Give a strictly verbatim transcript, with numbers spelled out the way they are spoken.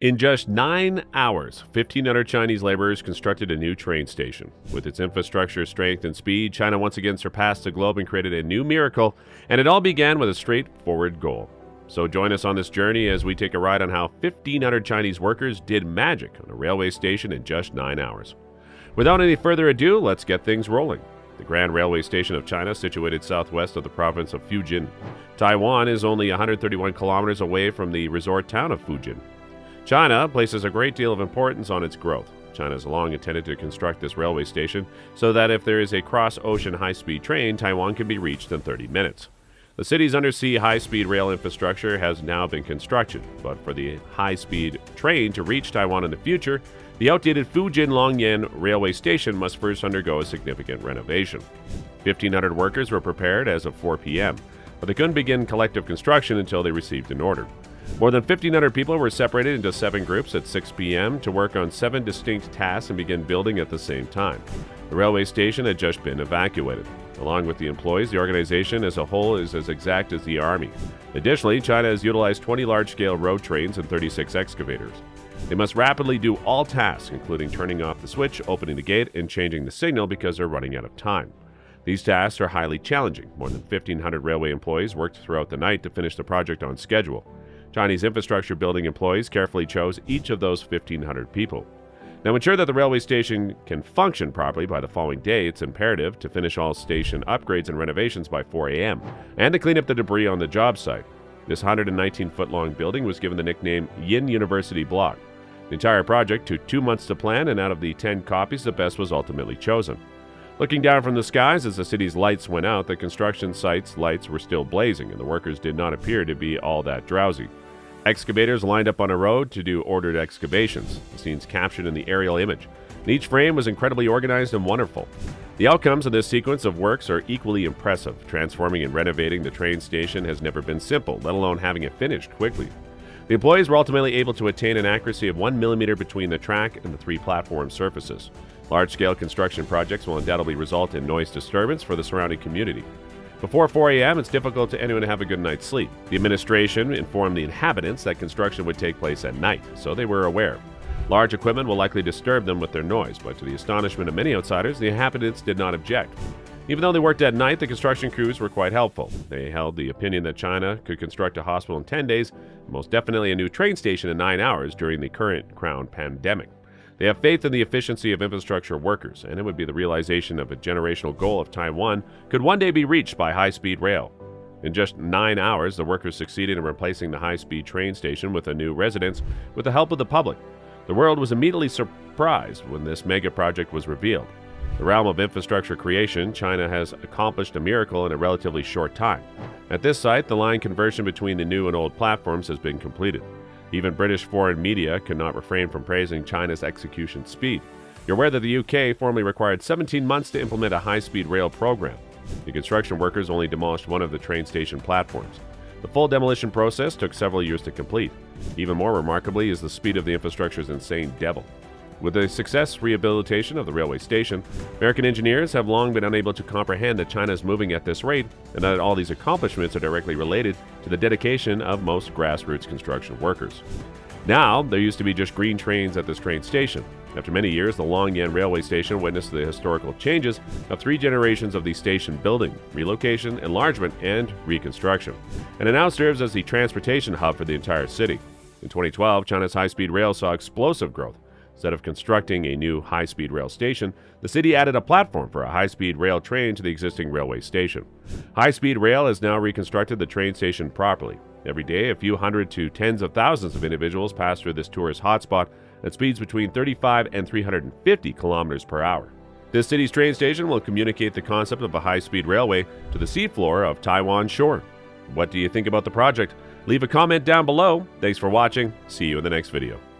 In just nine hours, fifteen hundred Chinese laborers constructed a new train station. With its infrastructure, strength, and speed, China once again surpassed the globe and created a new miracle, and it all began with a straightforward goal. So join us on this journey as we take a ride on how fifteen hundred Chinese workers did magic on a railway station in just nine hours. Without any further ado, let's get things rolling. The Grand Railway Station of China, situated southwest of the province of Fujian, Taiwan, is only one hundred thirty-one kilometers away from the resort town of Fujian. China places a great deal of importance on its growth. China has long intended to construct this railway station so that if there is a cross-ocean high-speed train, Taiwan can be reached in thirty minutes. The city's undersea high-speed rail infrastructure has now been constructed, but for the high-speed train to reach Taiwan in the future, the outdated Fujian Longyan railway station must first undergo a significant renovation. fifteen hundred workers were prepared as of four p m, but they couldn't begin collective construction until they received an order. More than fifteen hundred people were separated into seven groups at six p m to work on seven distinct tasks and begin building at the same time. The railway station had just been evacuated. Along with the employees, the organization as a whole is as exact as the army. Additionally, China has utilized twenty large-scale road trains and thirty-six excavators. They must rapidly do all tasks, including turning off the switch, opening the gate, and changing the signal because they're running out of time. These tasks are highly challenging. More than fifteen hundred railway employees worked throughout the night to finish the project on schedule. Chinese infrastructure building employees carefully chose each of those fifteen hundred people. Now, ensure that the railway station can function properly by the following day, it's imperative to finish all station upgrades and renovations by four a m and to clean up the debris on the job site. This one hundred nineteen foot long building was given the nickname Yin University Block. The entire project took two months to plan, and out of the ten copies, the best was ultimately chosen. Looking down from the skies as the city's lights went out, the construction site's lights were still blazing, and the workers did not appear to be all that drowsy. Excavators lined up on a road to do ordered excavations, the scenes captured in the aerial image. And each frame was incredibly organized and wonderful. The outcomes of this sequence of works are equally impressive. Transforming and renovating the train station has never been simple, let alone having it finished quickly. The employees were ultimately able to attain an accuracy of one millimeter between the track and the three platform surfaces. Large-scale construction projects will undoubtedly result in noise disturbance for the surrounding community. Before four a m, it's difficult to anyone to have a good night's sleep. The administration informed the inhabitants that construction would take place at night, so they were aware. Large equipment will likely disturb them with their noise, but to the astonishment of many outsiders, the inhabitants did not object. Even though they worked at night, the construction crews were quite helpful. They held the opinion that China could construct a hospital in ten days, and most definitely a new train station in nine hours during the current crown pandemic. They have faith in the efficiency of infrastructure workers, and it would be the realization of a generational goal of Taiwan could one day be reached by high-speed rail. In just nine hours, the workers succeeded in replacing the high-speed train station with a new residence with the help of the public. The world was immediately surprised when this mega project was revealed. In the realm of infrastructure creation, China has accomplished a miracle in a relatively short time. At this site, the line conversion between the new and old platforms has been completed. Even British foreign media could not refrain from praising China's execution speed. You're aware that the U K formerly required seventeen months to implement a high-speed rail program. The construction workers only demolished one of the train station platforms. The full demolition process took several years to complete. Even more remarkably is the speed of the infrastructure's insane devil. With the success rehabilitation of the railway station, American engineers have long been unable to comprehend that China is moving at this rate and that all these accomplishments are directly related to the dedication of most grassroots construction workers. Now, there used to be just green trains at this train station. After many years, the Longyan railway station witnessed the historical changes of three generations of the station building, relocation, enlargement, and reconstruction. And it now serves as the transportation hub for the entire city. In twenty twelve, China's high-speed rail saw explosive growth. Instead of constructing a new high-speed rail station, the city added a platform for a high-speed rail train to the existing railway station. High-speed rail has now reconstructed the train station properly. Every day, a few hundred to tens of thousands of individuals pass through this tourist hotspot at speeds between thirty-five and three hundred fifty kilometers per hour. This city's train station will communicate the concept of a high-speed railway to the seafloor of Taiwan shore. What do you think about the project? Leave a comment down below. Thanks for watching. See you in the next video.